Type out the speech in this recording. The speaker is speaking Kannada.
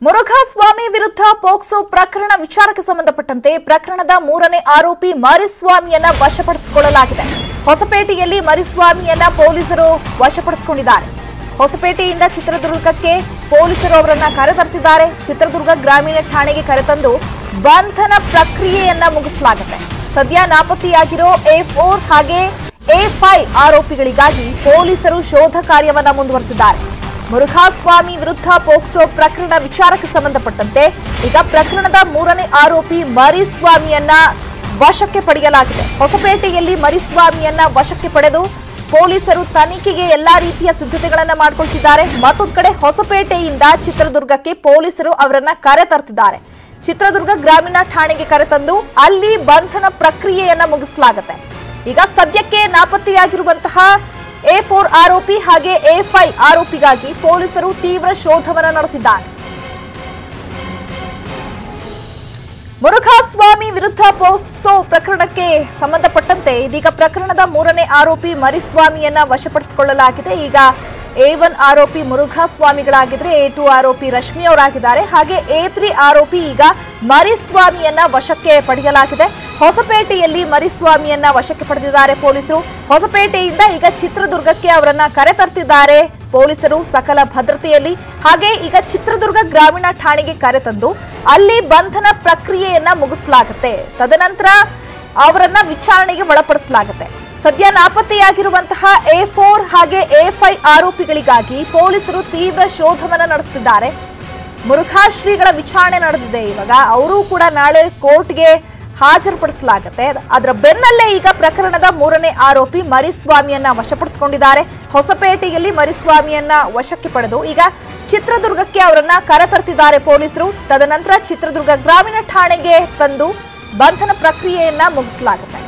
ಮುರುಘಾಸ್ವಾಮಿ ವಿರುದ್ಧ ಪೋಕ್ಸೋ ಪ್ರಕರಣ ವಿಚಾರಕ್ಕೆ ಸಂಬಂಧಪಟ್ಟಂತೆ ಪ್ರಕರಣದ 3ನೇ ಆರೋಪಿ ಮರಿಸ್ವಾಮಿಯನ್ನ ವಶಪಡಿಸಿಕೊಳ್ಳಲಾಗಿದೆ. ಹೊಸಪೇಟೆಯಲ್ಲಿ ಮರಿಸ್ವಾಮಿಯನ್ನ ಪೊಲೀಸರು ವಶಪಡಿಸಿಕೊಂಡಿದ್ದಾರೆ. ಹೊಸಪೇಟೆಯಿಂದ ಚಿತ್ರದುರ್ಗಕ್ಕೆ ಪೊಲೀಸರು ಅವರನ್ನ ಕರೆತರ್ತಿದ್ದಾರೆ. ಚಿತ್ರದುರ್ಗ ಗ್ರಾಮೀಣ ಠಾಣೆಗೆ ಕರೆತಂದು ಬಂಧನ ಪ್ರಕ್ರಿಯೆಯನ್ನ ಮುಗಿಸಲಾಗಿದೆ. ಸದ್ಯ ನಾಪತ್ತೆಯಾಗಿರೋ A4 ಹಾಗೆ A5 ಆರೋಪಿಗಳಿಗಾಗಿ ಪೊಲೀಸರು ಶೋಧ ಕಾರ್ಯವನ್ನ ಮುಂದುವರೆಸಿದ್ದಾರೆ. ಮುರುಘಾಸ್ವಾಮಿ ವಿರುದ್ಧ ಪೋಕ್ಸೋ ಪ್ರಕರಣ ವಿಚಾರಕ್ಕೆ ಸಂಬಂಧಪಟ್ಟಂತೆ ಈಗ ಪ್ರಕರಣದ 3ನೇ ಆರೋಪಿ ಮರಿಸ್ವಾಮಿಯನ್ನ ವಶಕ್ಕೆ ಪಡೆಯಲಾಗಿದೆ. ಹೊಸಪೇಟೆಯಲ್ಲಿ ಮರಿಸ್ವಾಮಿಯನ್ನ ವಶಕ್ಕೆ ಪಡೆದು ಪೊಲೀಸರು ತನಿಖೆಗೆ ಎಲ್ಲಾ ರೀತಿಯ ಸಿದ್ಧತೆಗಳನ್ನ ಮಾಡಿಕೊಳ್ತಿದ್ದಾರೆ. ಮತ್ತೊಂದು ಕಡೆ ಹೊಸಪೇಟೆಯಿಂದ ಚಿತ್ರದುರ್ಗಕ್ಕೆ ಪೊಲೀಸರು ಅವರನ್ನ ಕರೆತರ್ತಿದ್ದಾರೆ. ಚಿತ್ರದುರ್ಗ ಗ್ರಾಮೀಣ ಠಾಣೆಗೆ ಕರೆತಂದು ಅಲ್ಲಿ ಬಂಧನ ಪ್ರಕ್ರಿಯೆಯನ್ನ ಮುಗಿಸಲಾಗುತ್ತೆ. ಈಗ ಸದ್ಯಕ್ಕೆ ನಾಪತ್ತೆಯಾಗಿರುವಂತಹ A4 ಆರೋಪಿ ಹಾಗೆ A5 ಆರೋಪಿಗಾಗಿ ಪೊಲೀಸರು ತೀವ್ರ ಶೋಧವನ್ನ ನಡೆಸಿದ್ದಾರೆ. ಮುರುಘಾಸ್ವಾಮಿ ವಿರುದ್ಧ ಪೋಕ್ಸೋ ಪ್ರಕರಣಕ್ಕೆ ಸಂಬಂಧಪಟ್ಟಂತೆ ಇದೀಗ ಪ್ರಕರಣದ 3ನೇ ಆರೋಪಿ ಮರಿಸ್ವಾಮಿಯನ್ನ ವಶಪಡಿಸಿಕೊಳ್ಳಲಾಗಿದೆ. ಈಗ A1 ಆರೋಪಿ ಮುರುಘಾಸ್ವಾಮಿಗಳಾಗಿದ್ರೆ A2 ಆರೋಪಿ ರಶ್ಮಿ ಅವರಾಗಿದ್ದಾರೆ. ಹಾಗೆ A3 ಆರೋಪಿ ಈಗ ಮರಿಸ್ವಾಮಿಯನ್ನ ವಶಕ್ಕೆ ಪಡೆಯಲಾಗಿದೆ. ಹೊಸಪೇಟೆಯಲ್ಲಿ ಮರಿಸ್ವಾಮಿಯನ್ನ ವಶಕ್ಕೆ ಪಡೆದಿದ್ದಾರೆ ಪೊಲೀಸರು. ಹೊಸಪೇಟೆಯಿಂದ ಈಗ ಚಿತ್ರದುರ್ಗಕ್ಕೆ ಅವರನ್ನ ಕರೆತರ್ತಿದ್ದಾರೆ ಪೊಲೀಸರು ಸಕಲ ಭದ್ರತೆಯಲ್ಲಿ. ಹಾಗೆ ಈಗ ಚಿತ್ರದುರ್ಗ ಗ್ರಾಮೀಣ ಠಾಣೆಗೆ ಕರೆತಂದು ಅಲ್ಲಿ ಬಂಧನ ಪ್ರಕ್ರಿಯೆಯನ್ನ ಮುಗಿಸಲಾಗುತ್ತೆ. ತದನಂತರ ಅವರನ್ನ ವಿಚಾರಣೆಗೆ ಒಳಪಡಿಸಲಾಗುತ್ತೆ. ಸದ್ಯ ನಾಪತ್ತೆಯಾಗಿರುವಂತಹ A4 ಹಾಗೆ A5 ಆರೋಪಿಗಳಿಗಾಗಿ ಪೊಲೀಸರು ತೀವ್ರ ಶೋಧವನ್ನ ನಡೆಸುತ್ತಿದ್ದಾರೆ. ಮುರುಘಾ ಶ್ರೀಗಳ ವಿಚಾರಣೆ ನಡೆದಿದೆ. ಇವಾಗ ಅವರು ಕೂಡ ನಾಳೆ ಕೋರ್ಟ್ಗೆ ಹಾಜರುಪಡಿಸಲಾಗುತ್ತೆ. ಅದರ ಬೆನ್ನಲ್ಲೇ ಈಗ ಪ್ರಕರಣದ 3ನೇ ಆರೋಪಿ ಮರಿಸ್ವಾಮಿಯನ್ನ ವಶಪಡಿಸಿಕೊಂಡಿದ್ದಾರೆ. ಹೊಸಪೇಟೆಯಲ್ಲಿ ಮರಿಸ್ವಾಮಿಯನ್ನ ವಶಕ್ಕೆ ಪಡೆದು ಈಗ ಚಿತ್ರದುರ್ಗಕ್ಕೆ ಅವರನ್ನ ಕರೆತರ್ತಿದ್ದಾರೆ ಪೊಲೀಸರು. ತದನಂತರ ಚಿತ್ರದುರ್ಗ ಗ್ರಾಮೀಣ ಠಾಣೆಗೆ ತಂದು ಬಂಧನ ಪ್ರಕ್ರಿಯೆಯನ್ನ ಮುಗಿಸಲಾಗುತ್ತೆ.